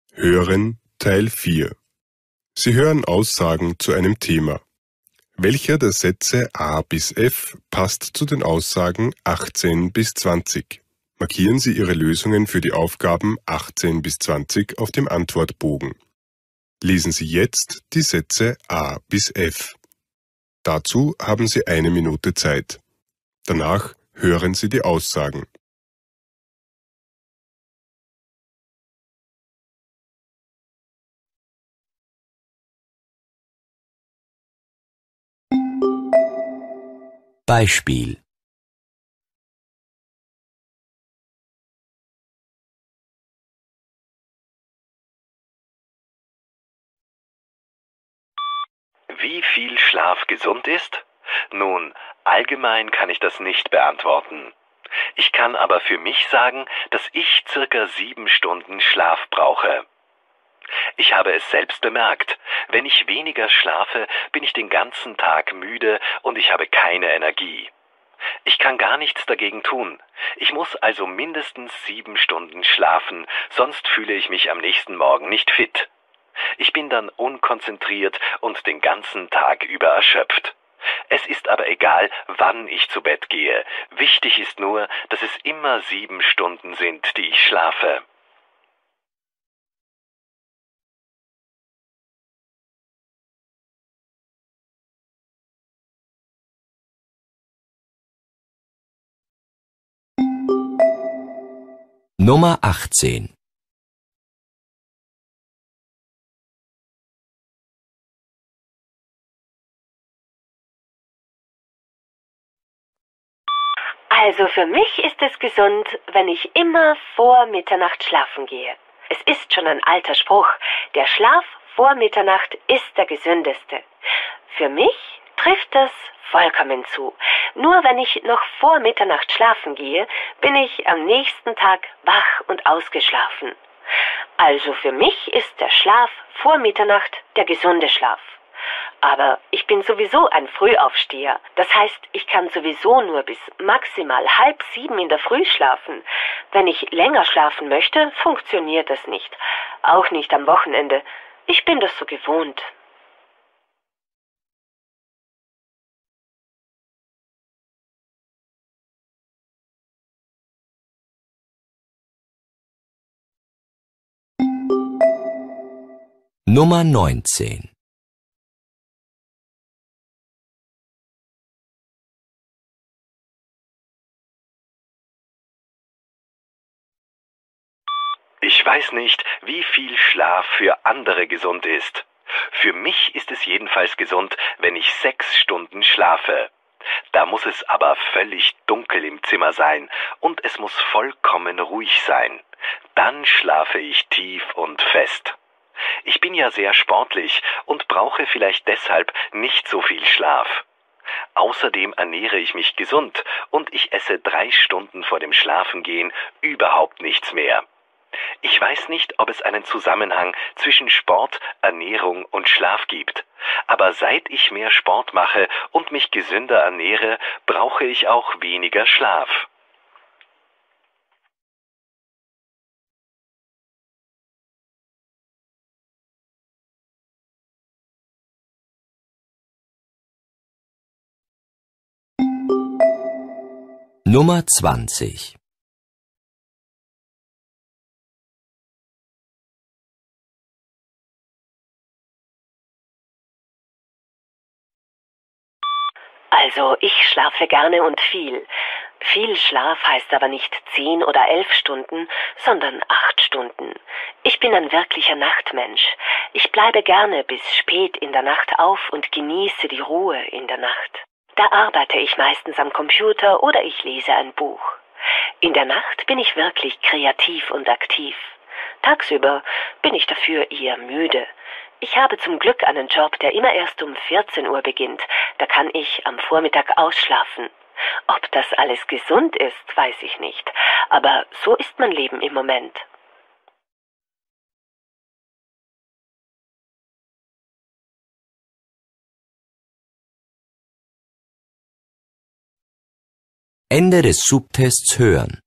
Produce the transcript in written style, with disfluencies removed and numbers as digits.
Hören Teil 4. Sie hören Aussagen zu einem Thema. Welcher der Sätze A bis F passt zu den Aussagen 18 bis 20? Markieren Sie Ihre Lösungen für die Aufgaben 18 bis 20 auf dem Antwortbogen. Lesen Sie jetzt die Sätze A bis F. Dazu haben Sie 1 Minute Zeit. Danach hören Sie die Aussagen. Beispiel: Wie viel Schlaf gesund ist? Nun, allgemein kann ich das nicht beantworten. Ich kann aber für mich sagen, dass ich circa 7 Stunden Schlaf brauche. Ich habe es selbst bemerkt. Wenn ich weniger schlafe, bin ich den ganzen Tag müde und ich habe keine Energie. Ich kann gar nichts dagegen tun. Ich muss also mindestens 7 Stunden schlafen, sonst fühle ich mich am nächsten Morgen nicht fit. Ich bin dann unkonzentriert und den ganzen Tag über erschöpft. Es ist aber egal, wann ich zu Bett gehe. Wichtig ist nur, dass es immer 7 Stunden sind, die ich schlafe. Nummer 18. Also für mich ist es gesund, wenn ich immer vor Mitternacht schlafen gehe. Es ist schon ein alter Spruch, der Schlaf vor Mitternacht ist der gesündeste. Für mich trifft das vollkommen zu. Nur wenn ich noch vor Mitternacht schlafen gehe, bin ich am nächsten Tag wach und ausgeschlafen. Also für mich ist der Schlaf vor Mitternacht der gesunde Schlaf. Aber ich bin sowieso ein Frühaufsteher. Das heißt, ich kann sowieso nur bis maximal 6:30 in der Früh schlafen. Wenn ich länger schlafen möchte, funktioniert das nicht. Auch nicht am Wochenende. Ich bin das so gewohnt. Nummer 19. Ich weiß nicht, wie viel Schlaf für andere gesund ist. Für mich ist es jedenfalls gesund, wenn ich 6 Stunden schlafe. Da muss es aber völlig dunkel im Zimmer sein und es muss vollkommen ruhig sein. Dann schlafe ich tief und fest. Ich bin ja sehr sportlich und brauche vielleicht deshalb nicht so viel Schlaf. Außerdem ernähre ich mich gesund und ich esse 3 Stunden vor dem Schlafengehen überhaupt nichts mehr. Ich weiß nicht, ob es einen Zusammenhang zwischen Sport, Ernährung und Schlaf gibt. Aber seit ich mehr Sport mache und mich gesünder ernähre, brauche ich auch weniger Schlaf. Nummer 20. Also ich schlafe gerne und viel. Viel Schlaf heißt aber nicht 10 oder 11 Stunden, sondern 8 Stunden. Ich bin ein wirklicher Nachtmensch. Ich bleibe gerne bis spät in der Nacht auf und genieße die Ruhe in der Nacht. Da arbeite ich meistens am Computer oder ich lese ein Buch. In der Nacht bin ich wirklich kreativ und aktiv. Tagsüber bin ich dafür eher müde. Ich habe zum Glück einen Job, der immer erst um 14 Uhr beginnt. Da kann ich am Vormittag ausschlafen. Ob das alles gesund ist, weiß ich nicht. Aber so ist mein Leben im Moment. Ende des Subtests hören.